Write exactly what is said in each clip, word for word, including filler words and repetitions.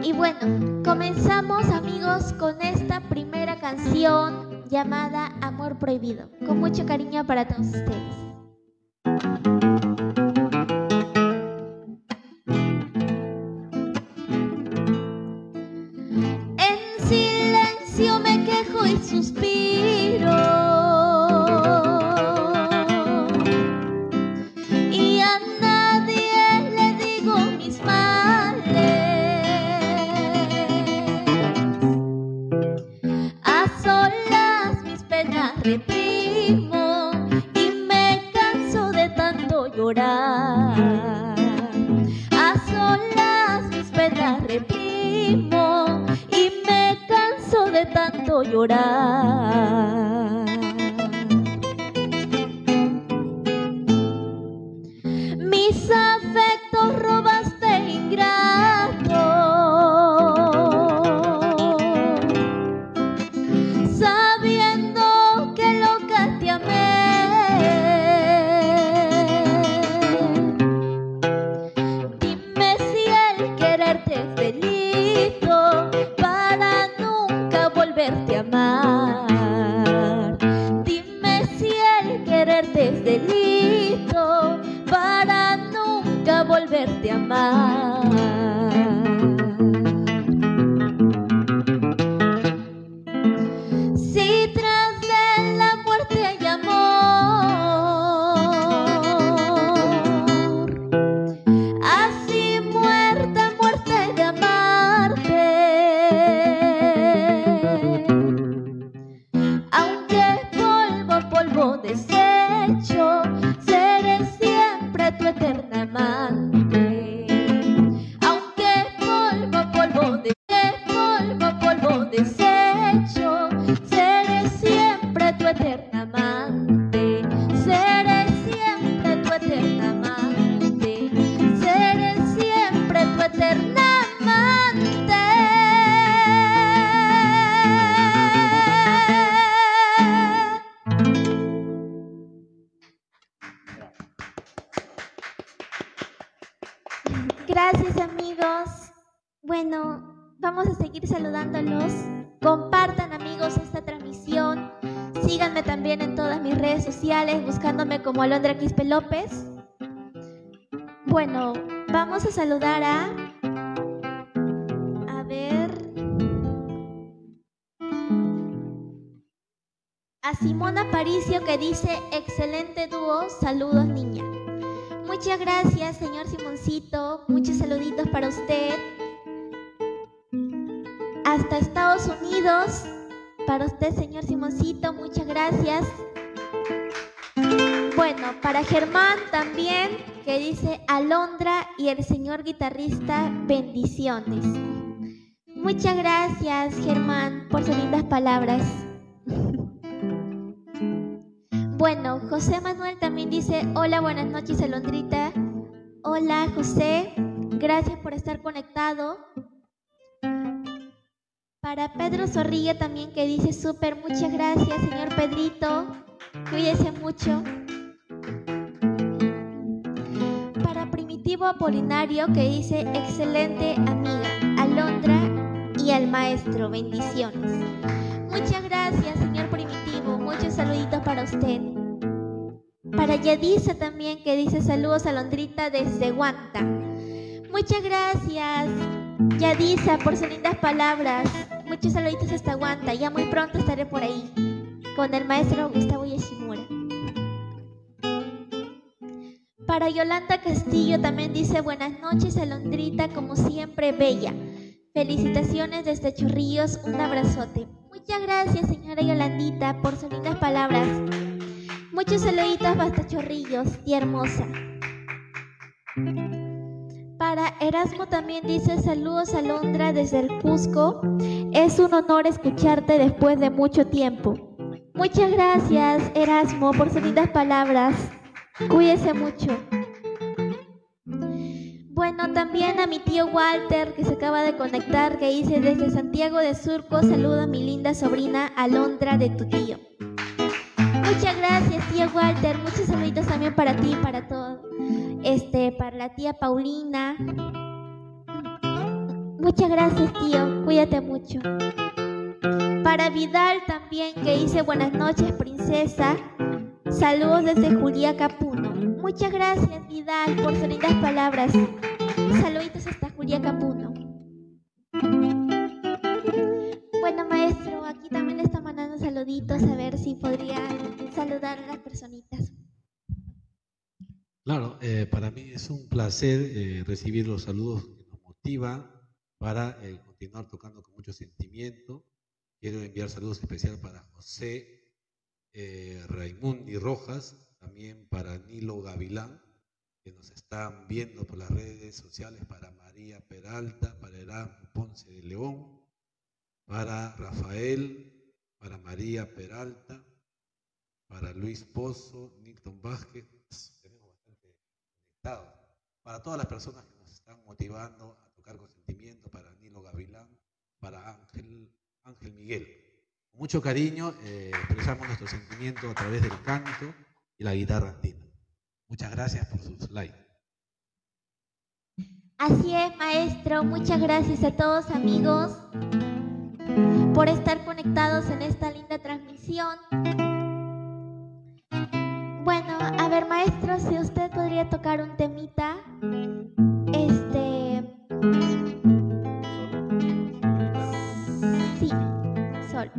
Y bueno, comenzamos, amigos, con esta primera canción llamada Amor Prohibido, con mucho cariño para todos ustedes. En silencio me quejo y suspiro, y a nadie le digo mis males. A solas mis penas reprimo y me canso de tanto llorar. A solas mis penas reprimo y me canso de tanto llorar. Mis afectos robaste, ingrato, sabiendo que loca te amé. Dime si el quererte es delito para nunca volverte a amar. Dime si el quererte es delito para nunca volverte a amar. Si tras de la muerte hay amor, así muerta, muerte de amarte. Aunque polvo, polvo desecho, seré siempre tu eterna amante. Aunque polvo, polvo de polvo, polvo desecho, seré siempre tu eterna amante. Seré siempre tu eterna amante. Seré siempre tu eterna amante. Gracias, amigos. Bueno, vamos a seguir saludándolos. Compartan, amigos, esta transmisión. Síganme también en todas mis redes sociales, buscándome como Alondra Quispe López. Bueno, vamos a saludar a... A ver... A Simona Aparicio, que dice: excelente dúo, saludos, niña. Muchas gracias, señor Simoncito. Muchos saluditos para usted. Hasta Estados Unidos, para usted, señor Simoncito. Muchas gracias. Bueno, para Germán también, que dice: Alondra y el señor guitarrista, bendiciones. Muchas gracias, Germán, por sus lindas palabras. Bueno, José Manuel también dice: hola, buenas noches, Alondrita. Hola, José, gracias por estar conectado. Para Pedro Zorrilla también, que dice: súper, muchas gracias, señor Pedrito. Cuídese mucho. Para Primitivo Apolinario, que dice: excelente amiga, Alondra y al maestro, bendiciones. Muchas gracias, señor Primitivo. Muchos saluditos para usted. Para Yadisa también, que dice: saludos, Alondrita, desde Guanta. Muchas gracias, Yadisa, por sus lindas palabras. Muchos saluditos hasta Guanta. Ya muy pronto estaré por ahí con el maestro Gustavo Yoshimura. Para Yolanda Castillo también dice: buenas noches, Alondrita, como siempre, bella. Felicitaciones desde Chorrillos, un abrazote. Muchas gracias, señora Yolandita, por sus lindas palabras. Muchos saluditos hasta Chorrillos, tía hermosa. Para Erasmo también dice: saludos, Alondra, desde el Cusco. Es un honor escucharte después de mucho tiempo. Muchas gracias, Erasmo, por sus lindas palabras. Cuídese mucho. Bueno, también a mi tío Walter, que se acaba de conectar, que dice: desde Santiago de Surco, saluda a mi linda sobrina Alondra de tu tío. Muchas gracias, tío Walter. Muchos saluditos también para ti, para todo. Este, para la tía Paulina. Muchas Muchas gracias, tío. Cuídate mucho. Para Vidal también, que dice buenas noches, princesa. Saludos desde Juliaca, Puno. Muchas gracias, Vidal, por sus lindas palabras. Saluditos hasta Juliaca, Puno. Bueno, maestro, aquí también le está mandando saluditos, a ver si podría saludar a las personitas. Claro, eh, para mí es un placer eh, recibir los saludos que nos motivan para eh, continuar tocando con mucho sentimiento. Quiero enviar saludos especiales para José eh, Raimundi Rojas, también para Nilo Gavilán, que nos están viendo por las redes sociales, para María Peralta, para Erasmo Ponce de León, para Rafael, para María Peralta, para Luis Pozo, Nixon Vázquez. Tenemos bastante conectados. Para todas las personas que nos están motivando a tocar con sentimiento, para Nilo Gavilán, para Ángel, Ángel Miguel. Con mucho cariño eh, expresamos nuestro sentimiento a través del canto y la guitarra andina. Muchas gracias por sus likes. Así es, maestro. Muchas gracias a todos, amigos, por estar conectados en esta linda transmisión. Bueno, a ver, maestro, si usted podría tocar un temita. Este... Sí, sol.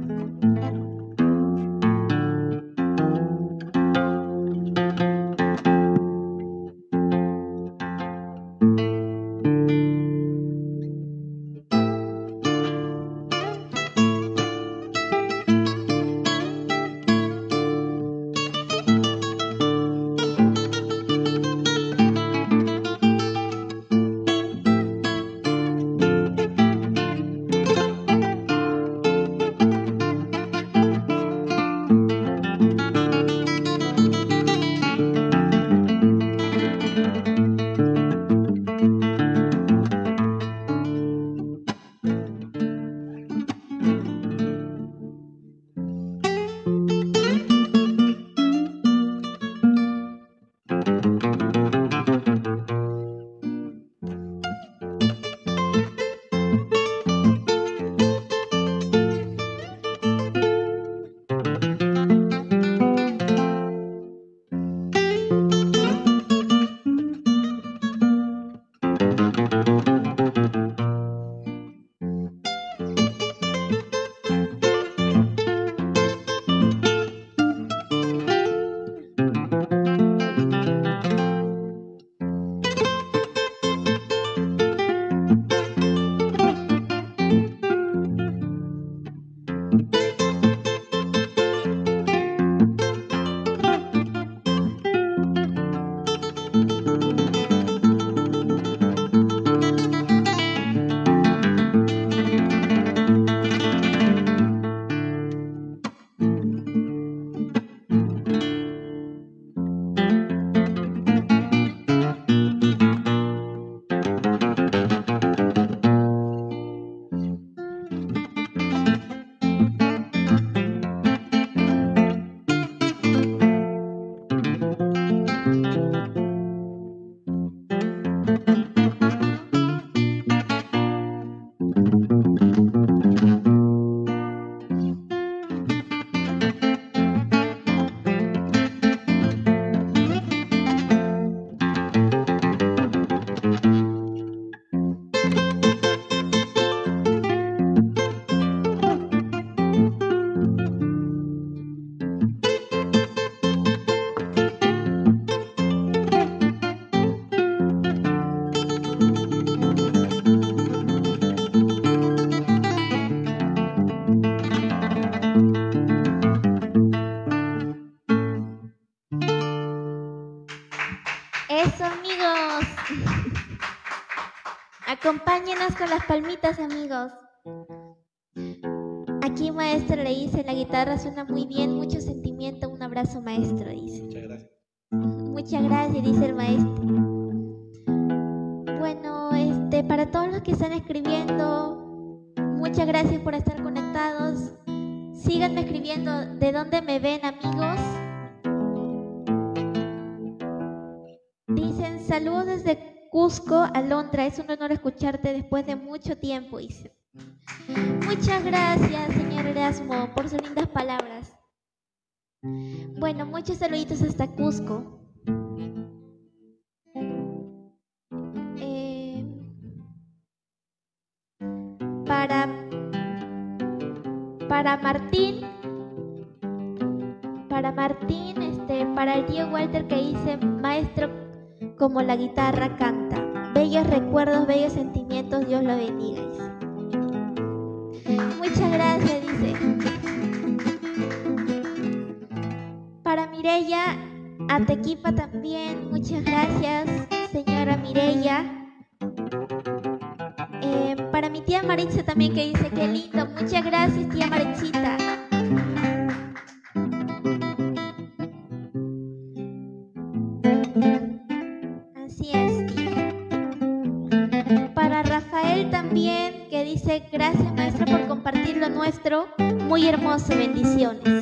Eso, amigos. Acompáñenos con las palmitas, amigos. Aquí, maestro, le dice, la guitarra suena muy bien, mucho sentimiento. Un abrazo, maestro, dice. Muchas gracias. Muchas gracias, dice el maestro. Bueno, este, para todos los que están escribiendo, muchas gracias por estar conectados. Síganme escribiendo de dónde me ven, amigos. Dicen saludos desde Cusco, Alondra, es un honor escucharte después de mucho tiempo, dice. Muchas gracias, señor Erasmo, por sus lindas palabras. Bueno, muchos saluditos hasta Cusco. Eh, para, para Martín, para Martín, este, para el tío Walter que dice, maestro, como la guitarra canta. Bellos recuerdos, bellos sentimientos, Dios lo bendiga, dice. Muchas gracias, dice. Para Mireya Atequipa también, muchas gracias, señora Mireya. Eh, para mi tía Maritza también que dice, qué lindo, muchas gracias, tía Maritzita. Así es, tía. Para Rafael también que dice, gracias maestro por compartir lo nuestro, muy hermoso, bendiciones.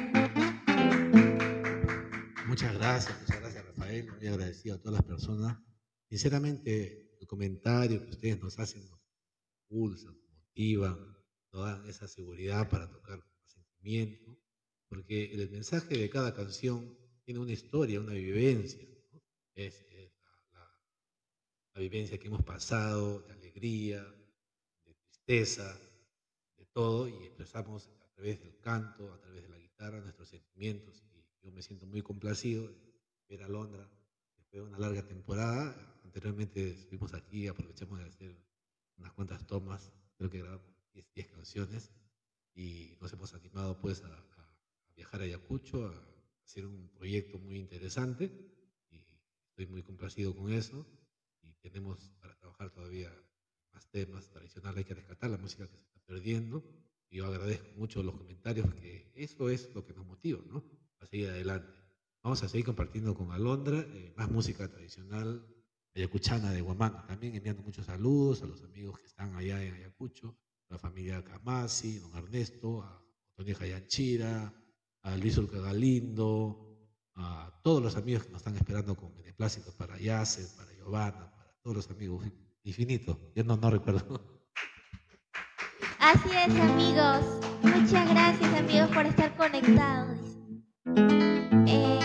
Muchas gracias, muchas gracias Rafael, muy agradecido a todas las personas. Sinceramente, el comentario que ustedes nos hacen nos impulsa, nos motiva, nos dan esa seguridad para tocar con sentimiento, porque el mensaje de cada canción tiene una historia, una vivencia, ¿no? Es, es la, la, la vivencia que hemos pasado, de alegría, de tristeza, de todo, y expresamos a través del canto, a través de la guitarra, nuestros sentimientos. Yo me siento muy complacido de ver a Alondra después de una larga temporada. Anteriormente estuvimos aquí, aprovechamos de hacer unas cuantas tomas, creo que grabamos diez canciones y nos hemos animado pues a, a viajar a Ayacucho, a hacer un proyecto muy interesante y estoy muy complacido con eso y tenemos para trabajar todavía más temas tradicionales, hay que rescatar la música que se está perdiendo y yo agradezco mucho los comentarios, que eso es lo que nos motiva, ¿no?, a seguir adelante. Vamos a seguir compartiendo con Alondra eh, más música tradicional ayacuchana de Huamanga, también enviando muchos saludos a los amigos que están allá en Ayacucho, a la familia Camasi, don Ernesto, a Tony Jayanchira, a Luis Urca Galindo, a todos los amigos que nos están esperando con beneplácitos, para Yasser, para Giovanna, para todos los amigos, infinito, yo no, no recuerdo. Así es, amigos, muchas gracias amigos por estar conectados. Eh,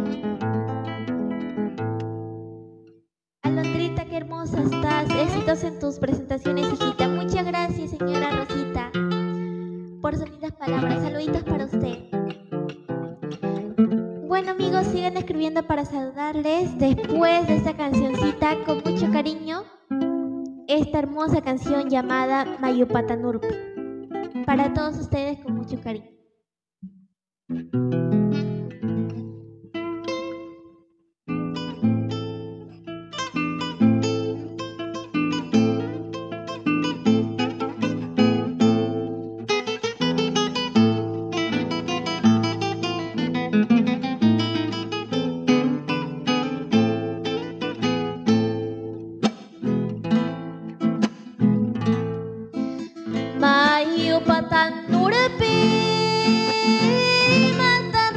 Alondrita, qué hermosa estás. Éxitos en tus presentaciones, hijita. Muchas gracias, señora Rosita, por sus lindas palabras. Saluditos para usted. Bueno, amigos, sigan escribiendo para saludarles. Después de esta cancioncita, con mucho cariño, esta hermosa canción llamada Mayupatanurpi. Para todos ustedes, con mucho cariño. Mayupatanurpi, mata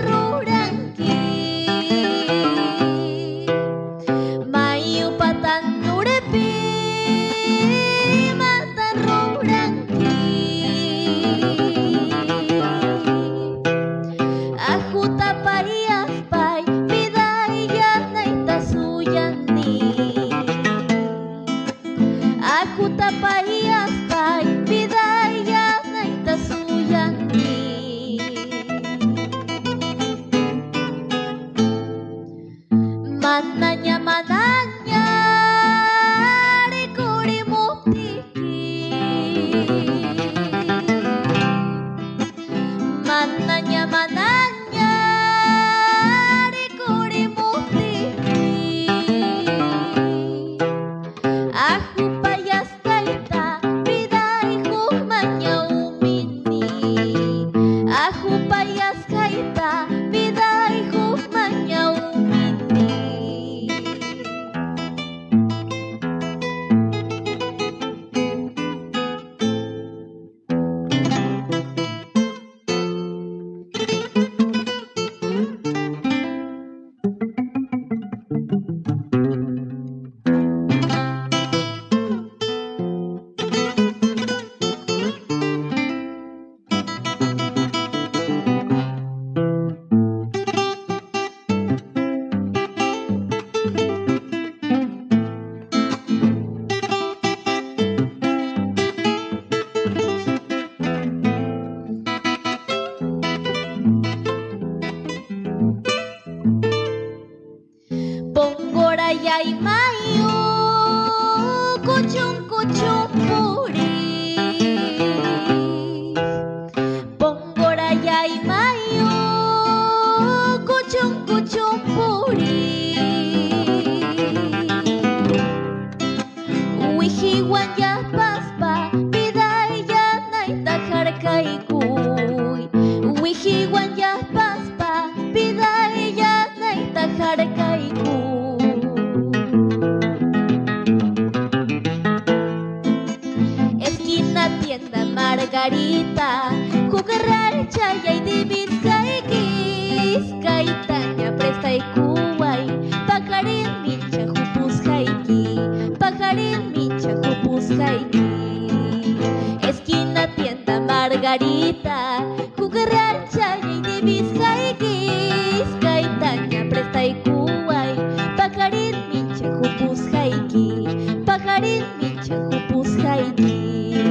margarita, cucarracha y divin haikis, kaitaña presta y kuway, pajarin mincha jupus haiki, pajarin mincha jupus haiki. Esquina tienda margarita, cucarracha y divin haikis, kaitaña presta y kuway, pajarin mincha jupus haiki, pajarin mincha jupus haiki.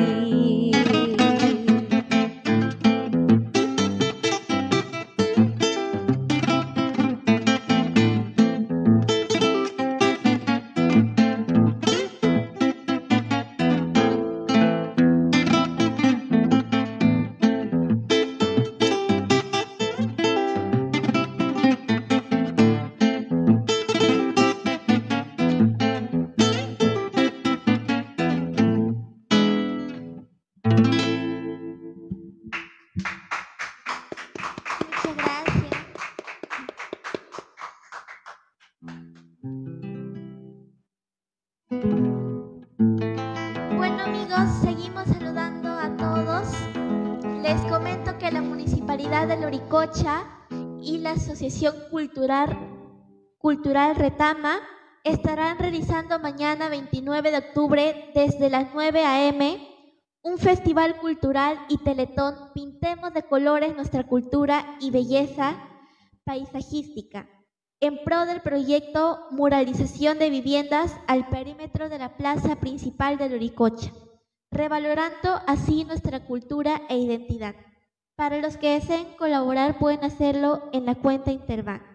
Bueno amigos, seguimos saludando a todos. Les comento que la Municipalidad de Luricocha y la Asociación Cultural, Cultural Retama estarán realizando mañana veintinueve de octubre desde las nueve a eme un festival cultural y teletón Pintemos de colores nuestra cultura y belleza paisajística, en pro del proyecto Muralización de viviendas al perímetro de la plaza principal de Luricocha, revalorando así nuestra cultura e identidad. Para los que deseen colaborar pueden hacerlo en la cuenta Interbank.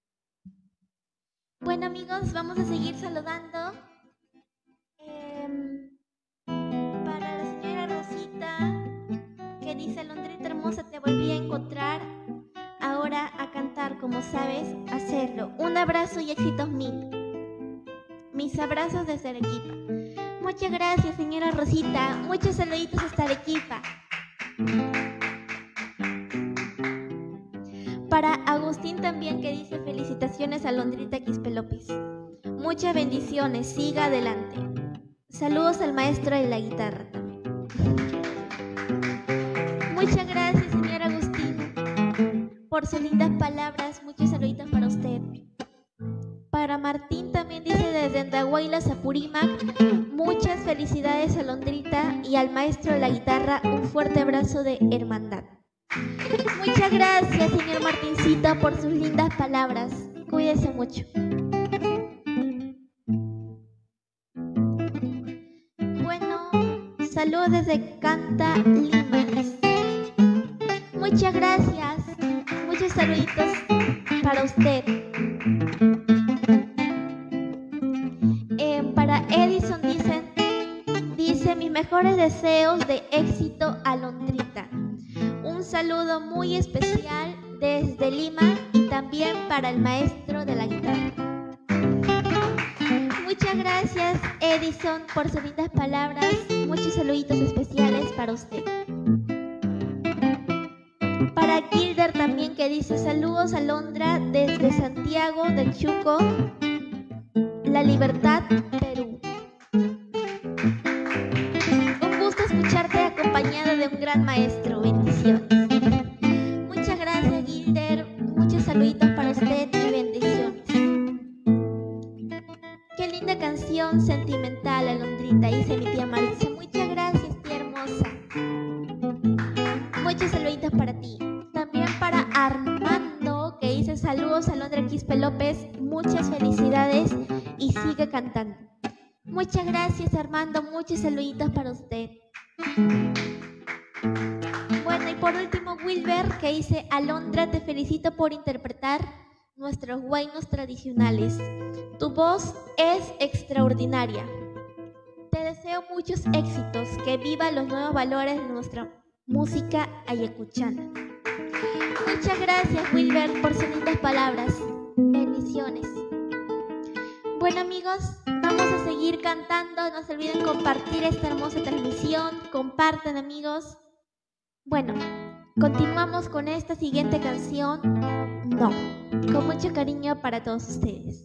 Bueno amigos, vamos a seguir saludando. Eh, para la señora Rosita, que dice: Alondrita hermosa, te volví a encontrar. Ahora a cantar como sabes hacerlo. Un abrazo y éxitos mil. Mis abrazos desde Arequipa. Muchas gracias, señora Rosita. Muchos saluditos hasta Arequipa. Para Agustín también, que dice: felicitaciones a Alondrita Quispe López. Muchas bendiciones, siga adelante. Saludos al maestro de la guitarra también. Muchas gracias, señor Agustín, por sus lindas palabras. Muchos saluditos para usted. Para Martín también dice: desde Andahuaylas a Purímac, muchas felicidades a Alondrita y al maestro de la guitarra. Un fuerte abrazo de hermandad. Muchas gracias, señor Martincito, por sus lindas palabras. Cuídese mucho. Bueno, saludos desde Canta, Lima. Muchas gracias. Muchos saluditos para usted. Eh, para Edison dicen, dice: mis mejores deseos de éxito a Alondrita. Un saludo muy especial desde Lima y también para el maestro de la guitarra. Muchas gracias, Edison, por sus lindas palabras. Muchos saluditos especiales para usted. Para Gilder también, que dice: saludos a Londra desde Santiago del Chuco, La Libertad, Perú. Un gusto escucharte acompañado de un gran maestro. Bendiciones. Muchas gracias, Gilder. Muchos saluditos para usted y bendiciones. Qué linda canción sentimental, Alondrita, dice mi tía Marisa. Muchas gracias, tía hermosa. Muchos saluditos para ti. También para Armando, que dice: saludos a Alondra Quispe López. Muchas felicidades y sigue cantando. Muchas gracias, Armando. Muchos saluditos para usted. Bueno, y por último, Wilber, que dice: Alondra, te felicito por interpretar nuestros huaynos tradicionales. Tu voz es extraordinaria. Te deseo muchos éxitos, que viva los nuevos valores de nuestra música ayacuchana. Muchas gracias, Wilber, por sus lindas palabras. Bendiciones. Bueno amigos, vamos a seguir cantando. No se olviden compartir esta hermosa transmisión. Compartan, amigos. Bueno, continuamos con esta siguiente canción. No, con mucho cariño para todos ustedes.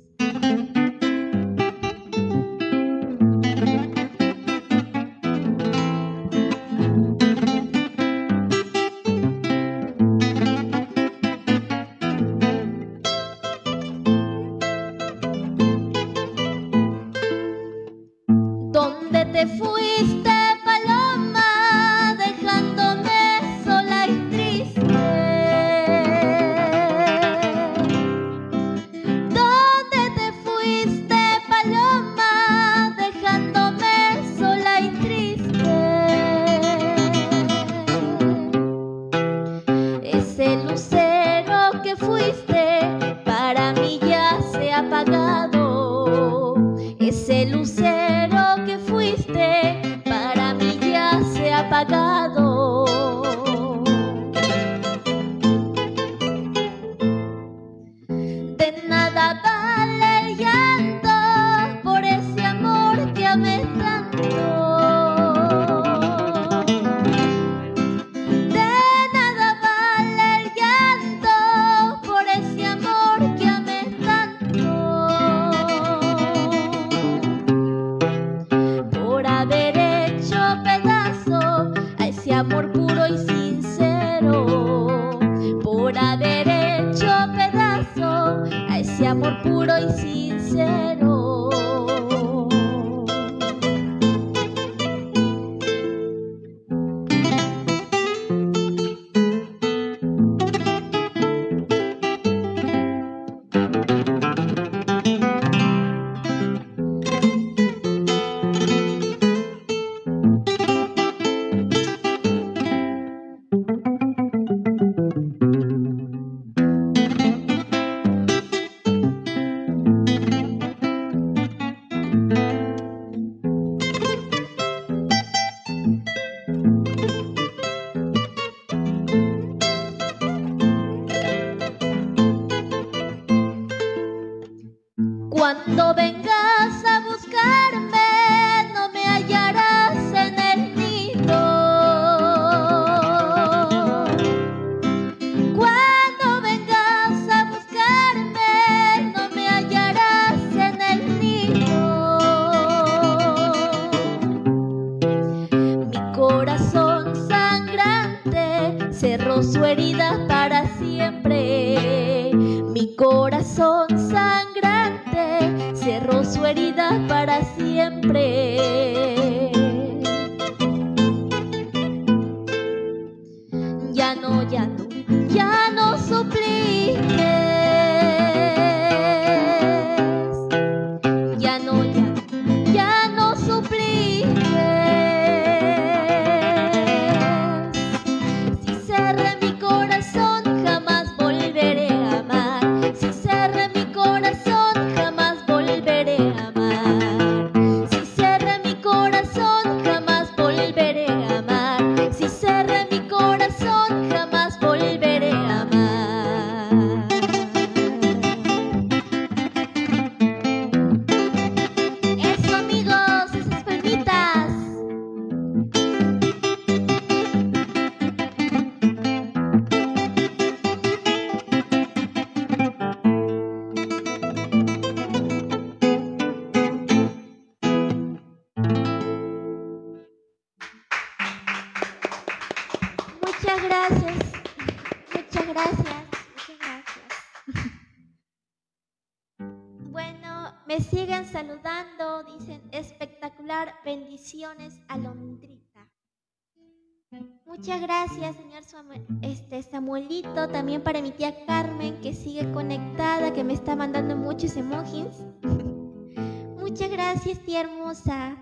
Cuando vengas a buscarme, no me hallarás en el nido. Cuando vengas a buscarme, no me hallarás en el nido. Mi corazón sangrante cerró su herida para siempre. Mi corazón sangrante cerró su herida para siempre. Ya no, ya no, ya no supliques. Ya no, ya no, ya no supliques. Si cerré mi corazón, jamás volveré a amar. Si cerré mi corazón, jamás volveré a amar. Si cerré mi corazón, jamás volveré a amar. Si cerré mi corazón, jamás volveré a amar. Eso, amigos, esas palmitas. Muchas gracias, muchas gracias, muchas gracias. Bueno, me siguen saludando, dicen espectacular, bendiciones Alondrita. Muchas gracias, señor Samuel, este, Samuelito, también para mi tía Carmen, que sigue conectada, que me está mandando muchos emojis. Muchas gracias, tía hermosa.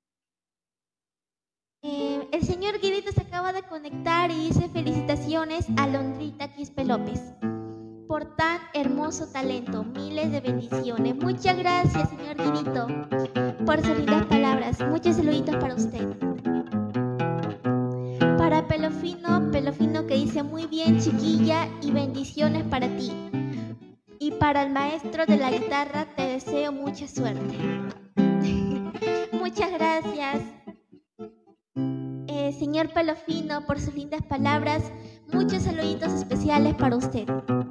Eh, el señor Guidito se acaba de conectar y dice felicitaciones a Alondrita Quispe López por tan hermoso talento, miles de bendiciones. Muchas gracias, señor Guidito, por sus lindas palabras. Muchos saluditos para usted. Para Pelofino, Pelofino que dice muy bien, chiquilla, y bendiciones para ti. Y para el maestro de la guitarra te deseo mucha suerte. Muchas gracias. Eh, señor Pelofino, por sus lindas palabras, muchos saluditos especiales para usted.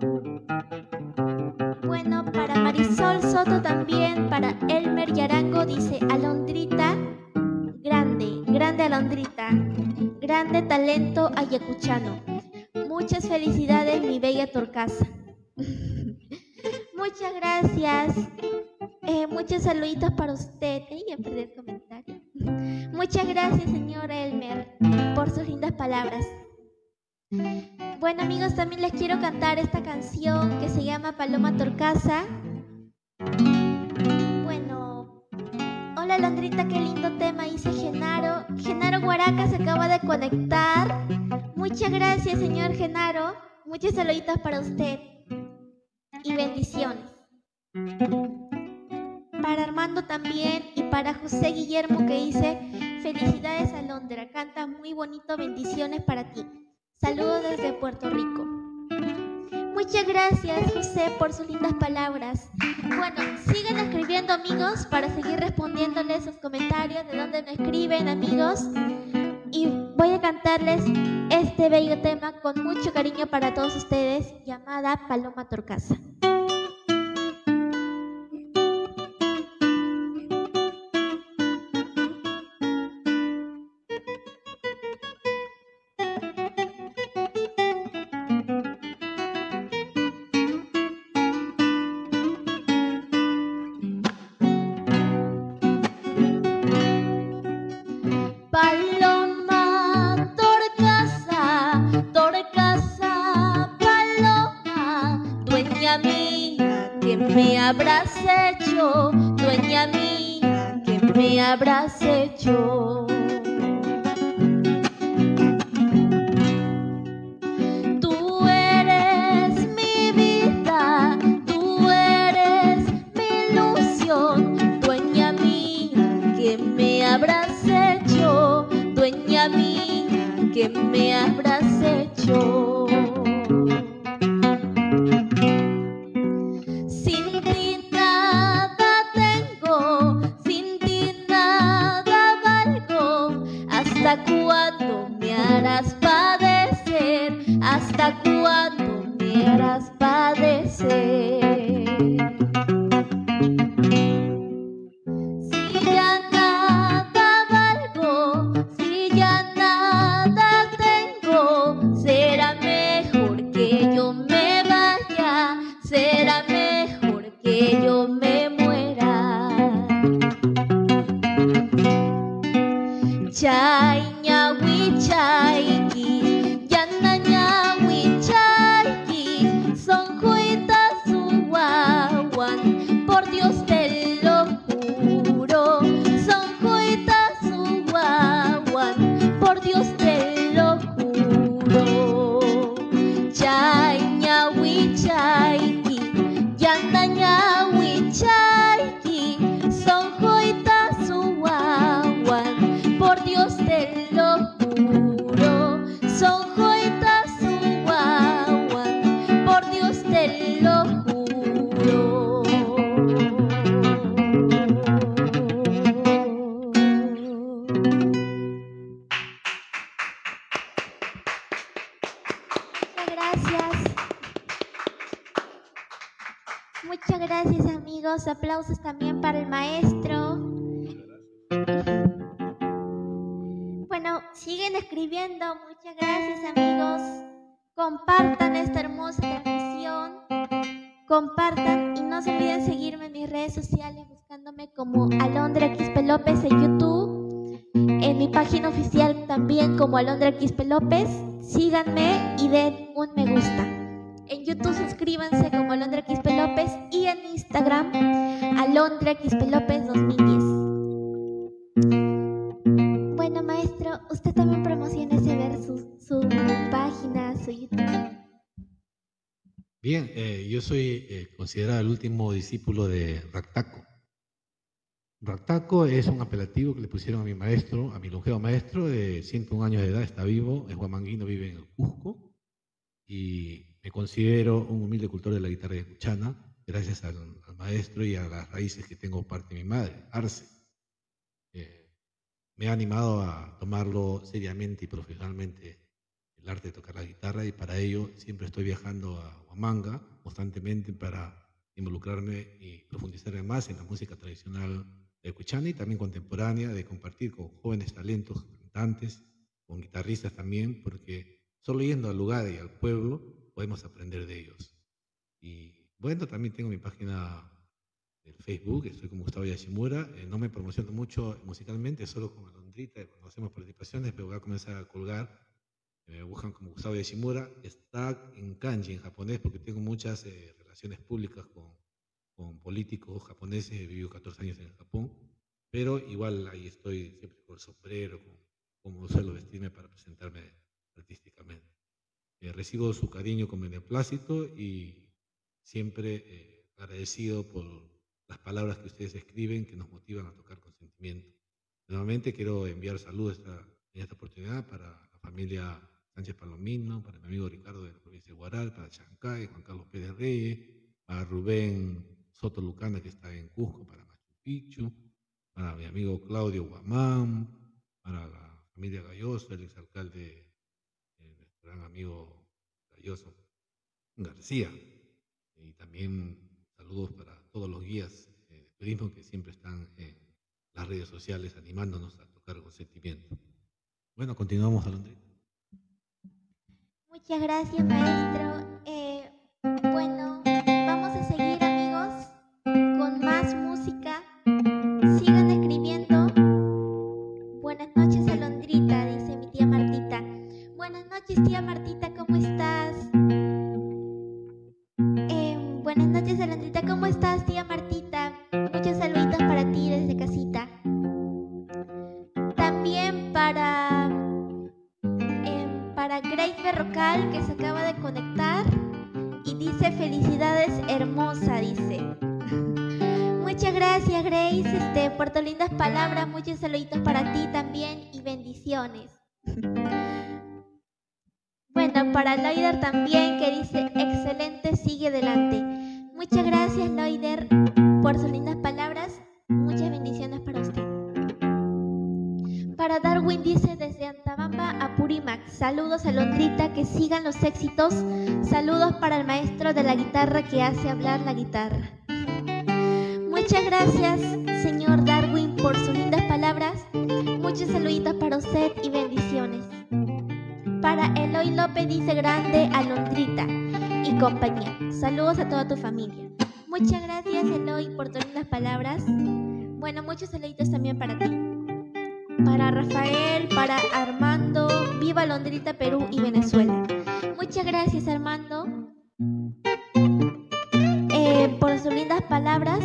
Bueno, para Marisol Soto también, para Elmer Yarango, dice Alondrita, grande, grande Alondrita, grande talento ayacuchano. Muchas felicidades, mi bella Torcaza. Muchas gracias. Eh, muchos saluditos para usted. Ey, ya perdí el comentario. Muchas gracias, señor Elmer, por sus lindas palabras. Bueno, amigos, también les quiero cantar esta canción que se llama Paloma Torcaza. Bueno, hola Alondrita, qué lindo tema, dice Genaro. Genaro Guaraca se acaba de conectar. Muchas gracias, señor Genaro. Muchos saluditos para usted y bendiciones. Para Armando también y para José Guillermo que dice felicidades Alondra, cantas muy bonito, bendiciones para ti. Saludos desde Puerto Rico. Muchas gracias, José, por sus lindas palabras. Bueno, sigan escribiendo, amigos, para seguir respondiéndoles sus comentarios de dónde me escriben, amigos. Y voy a cantarles este bello tema con mucho cariño para todos ustedes, llamada Paloma Torcaza. Paloma Torcaza, Torcaza, paloma, dueña mía, que me habrás hecho, dueña mía, que me habrás hecho. Tú eres mi vida, tú eres mi ilusión, dueña mía, que me habrás hecho, dueña mía, que me habrás hecho. Sin ti nada ¿Hasta cuándo me harás padecer? ¿Hasta cuándo me harás padecer? Si ya nada valgo, si ya nada tengo, será mejor que yo me vaya, será mejor que yo me muera. Chay ñawi chayki, yana ñawi chayki, son juitas su guaguan, por Dios te lo juro, son juitas su guaguan, por Dios te lo juro. Chay ñawi chayki, yana ñawi chayki, son juitas su guaguan, por Dios te lo juro, son joitas su guaguan, por Dios te lo juro. Muchas gracias. Muchas gracias, amigos. Aplausos también para el maestro. Bueno, siguen escribiendo. Muchas gracias, amigos. Compartan esta hermosa transmisión. Compartan y no se olviden seguirme en mis redes sociales buscándome como Alondra Quispe López en YouTube. En mi página oficial también como Alondra Quispe López. Síganme y den un me gusta. En YouTube suscríbanse como Alondra Quispe López y en Instagram Alondra Quispe López dos mil diez. Bueno, maestro, usted también promociona ese ver su, su página, su YouTube. Bien, eh, yo soy eh, considerado el último discípulo de Ractaco. Ractaco es un apelativo que le pusieron a mi maestro, a mi longevo maestro de ciento un años de edad, está vivo, es huamanguino, vive en el Cusco, y me considero un humilde cultor de la guitarra yacuchana, gracias al, al maestro y a las raíces que tengo parte de mi madre, Arce. Eh, me ha animado a tomarlo seriamente y profesionalmente el arte de tocar la guitarra, y para ello siempre estoy viajando a Huamanga constantemente para involucrarme y profundizar más en la música tradicional yacuchana y también contemporánea, de compartir con jóvenes talentos, cantantes, con guitarristas también, porque solo yendo al lugar y al pueblo podemos aprender de ellos. Y bueno, también tengo mi página del Facebook, estoy como Gustavo Yashimura, eh, no me promociono mucho musicalmente, solo con Alondrita, cuando hacemos participaciones, pero voy a comenzar a colgar. Me buscan como Gustavo Yashimura, está en kanji, en japonés, porque tengo muchas eh, relaciones públicas con, con políticos japoneses, he vivido catorce años en Japón, pero igual ahí estoy siempre con el sombrero, con, como suelo vestirme para presentarme artísticamente. Eh, recibo su cariño con beneplácito y siempre eh, agradecido por las palabras que ustedes escriben, que nos motivan a tocar con sentimiento. Nuevamente quiero enviar saludos esta, en esta oportunidad para la familia Sánchez Palomino, para mi amigo Ricardo de la provincia de Huaral, para Chancay, Juan Carlos Pérez Reyes, para Rubén Soto Lucana, que está en Cusco, para Machu Picchu, para mi amigo Claudio Guamán, para la familia Galloso, el exalcalde, eh, nuestro gran amigo Galloso García, y también saludos para todos los guías eh, de turismo que siempre están en las redes sociales animándonos a tocar con sentimiento. Bueno, continuamos, Alondrita. Muchas gracias, maestro. Eh, bueno, vamos a seguir, amigos, con más música. Sigan escribiendo. Buenas noches, Alondrita, dice mi tía Martita. Buenas noches, tía Martita, ¿cómo estás? Eh, buenas noches, Alondrita, ¿cómo estás, tía Martita? Muchos saluditos para ti desde casita. También para... Para Grace Berrocal, que se acaba de conectar y dice felicidades hermosa, dice. Muchas gracias, Grace, este, por tus lindas palabras. Muchos saluditos para ti también y bendiciones. Bueno, para Loider también, que dice excelente, sigue adelante. Muchas gracias, Loider, por sus lindas palabras. Muchas bendiciones para usted. Para Darwin dice desde Antabamba a Purímac, saludos a Londrita, que sigan los éxitos. Saludos para el maestro de la guitarra que hace hablar la guitarra. Muchas gracias, señor Darwin, por sus lindas palabras. Muchos saluditos para usted y bendiciones. Para Eloy López dice grande a Londrita y compañía. Saludos a toda tu familia. Muchas gracias, Eloy, por tus lindas palabras. Bueno, muchos saluditos también para ti. Para Rafael, para Armando, viva Londrita, Perú y Venezuela. Muchas gracias, Armando, eh, por sus lindas palabras.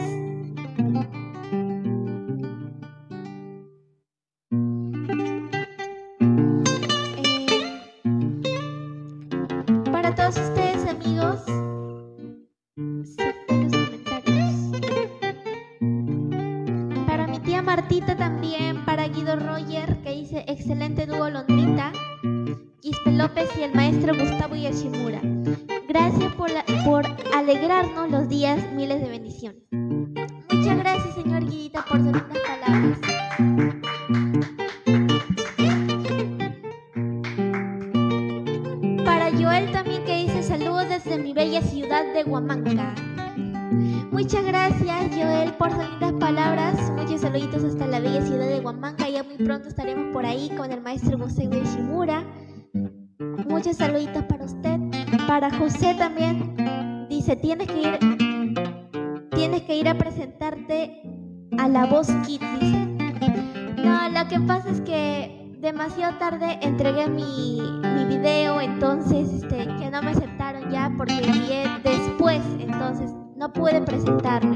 Eh, para todos ustedes, amigos, los comentarios. Para mi tía Martita también, para Guido Roger, que dice excelente dúo Londrita, Quispe López y el maestro Gustavo Yoshimura. Gracias por, la, por alegrarnos los días, miles de bendiciones. Muchas gracias, señor Guidita, por sus lindas palabras. Para Joel también, que dice saludos desde mi bella ciudad de Huamanga. Muchas gracias, Joel, por sus lindas palabras. Muchos saluditos hasta la bella ciudad de Huamanga. Ya muy pronto estaremos por ahí con el maestro Gustavo Yoshimura. Muchos saluditos para usted. Para José también. Dice, tienes que ir Tienes que ir a presentarte a La Voz Kids, dice. No, lo que pasa es que demasiado tarde entregué mi, mi video, entonces este, que no me aceptaron ya porque envié después, entonces no pude presentarme.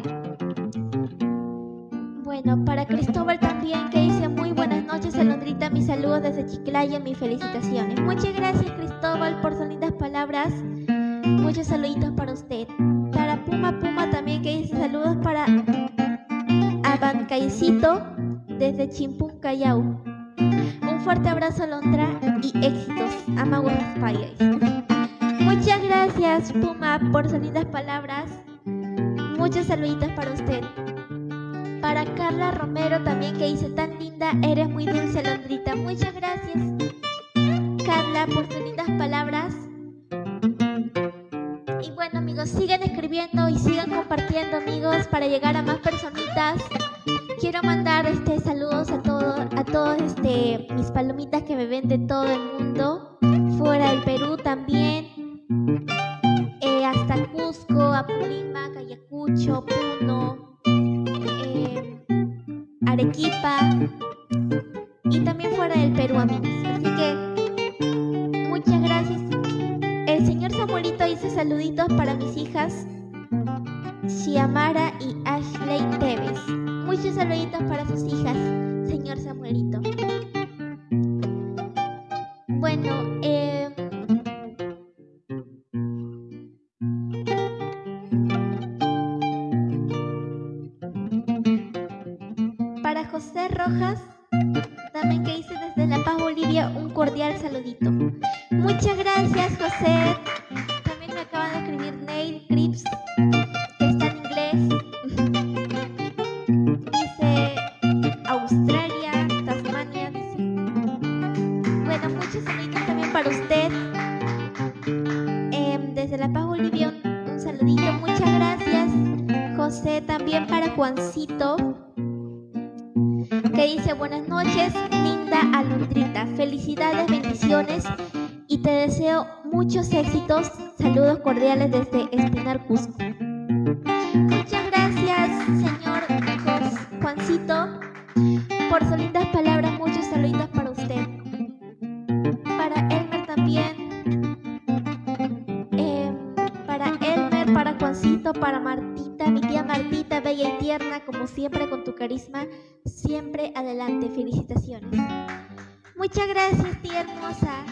Bueno, para Cristóbal también, que dice muy buenas noches, Alondrita, mis saludos desde Chiclayo, mis felicitaciones. Muchas gracias, Cristóbal, por sus lindas palabras. Muchos saluditos para usted. Para Puma Puma también, que dice saludos para Abancaicito desde Chimpún, Callao. Un fuerte abrazo, Alondra, y éxitos. Amago Raspayas. Muchas gracias, Puma, por sus lindas palabras. Muchos saluditos para usted. Para Carla Romero también, que dice tan linda, eres muy dulce, Alondrita. Muchas gracias, Carla, por sus lindas palabras. Y bueno, amigos, sigan escribiendo y sigan compartiendo, amigos, para llegar a más personitas. Quiero mandar este saludos a todos, a todos este, mis palomitas que me ven de todo el mundo, fuera del Perú también, eh, hasta Cusco, Apurímac, Ayacucho, Puno, eh, Arequipa y también fuera del Perú, amigos. Así que muchas gracias. El señor Samuelito dice saluditos para mis hijas Xiamara y Ashley Tevez. Muchos saluditos para sus hijas, señor Samuelito. Bueno, eh, para José Rojas, también, que dice desde La Paz, Bolivia, un cordial saludito. Muchas gracias, José. También me acaban de escribir Neil Crips, que está en inglés. Dice Australia, Tasmania, dice. Bueno, muchos saluditos también para usted. Eh, desde La Paz, Bolivia, un, un saludito. Muchas gracias, José. También para Juancito, que dice buenas noches, linda Alondrita, felicidades, bendiciones y te deseo muchos éxitos. Saludos cordiales desde Espinar, Cusco. Muchas gracias, señor Juancito, por sus lindas palabras. Muchos saluditos para usted. Para Elmer también, eh, para Elmer, para Juancito, para Martita, mi tía Martita, bella y tierna, como siempre, con tu carisma, siempre adelante. Felicitaciones. Muchas gracias, tía hermosa.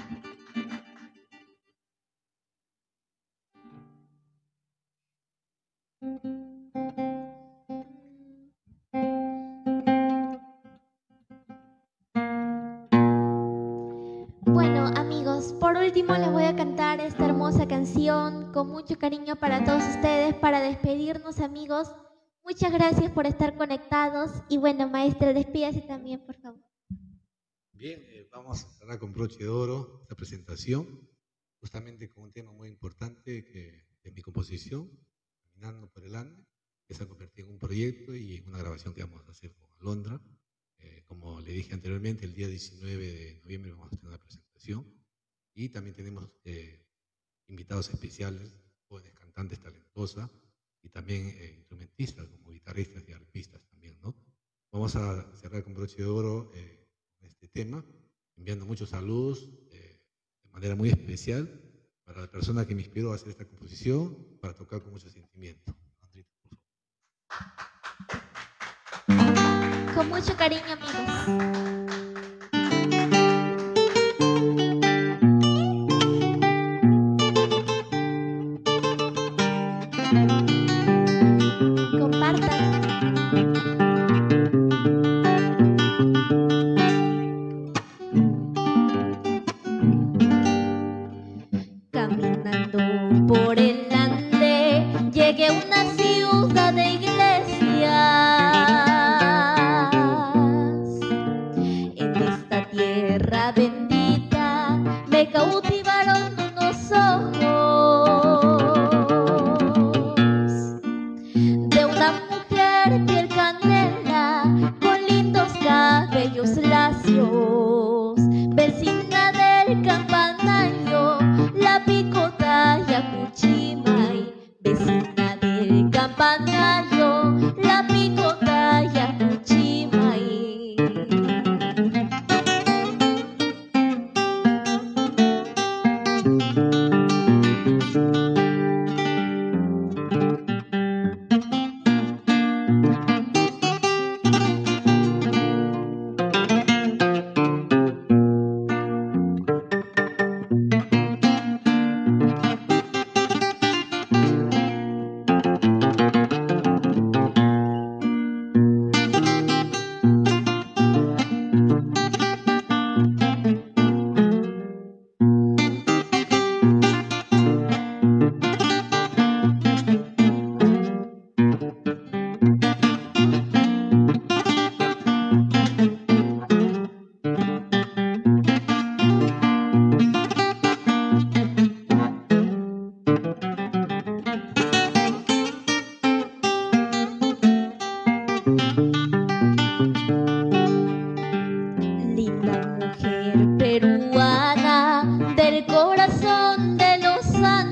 Bueno, amigos, por último les voy a cantar esta hermosa canción con mucho cariño para todos ustedes, para despedirnos, amigos. Muchas gracias por estar conectados y bueno, maestra, despídase también, por favor. Bien, eh, vamos a cerrar con broche de oro esta presentación, justamente con un tema muy importante que es mi composición, Caminando por el Ande, que se ha convertido en un proyecto y en una grabación que vamos a hacer con Alondra. Eh, como le dije anteriormente, el día diecinueve de noviembre vamos a tener una presentación y también tenemos eh, invitados especiales, jóvenes cantantes talentosas y también eh, instrumentistas como guitarristas y arpistas también, ¿no? Vamos a cerrar con broche de oro eh, este tema, enviando muchos saludos eh, de manera muy especial para la persona que me inspiró a hacer esta composición, para tocar con mucho sentimiento. Andrita, por favor. Con mucho cariño, amigos. Caminando por el Ande, llegué a una ciudad de iglesias. En esta tierra bendita me cautivaron unos ojos de una mujer piel canela con lindos cabellos lacios, vecina del campanario La Picota Yacuchimay, vecina del campanario La Picota Yacuchimay. Linda mujer peruana del corazón de los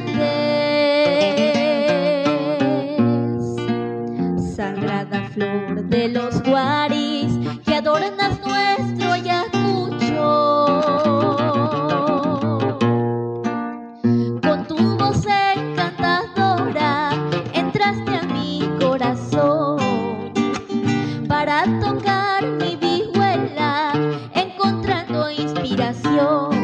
Andes, sagrada flor de los guaris que adornas nuestro Ayacucho. Con tu voz encantadora entraste a mi corazón para tocar mi vihuela, encontrando inspiración.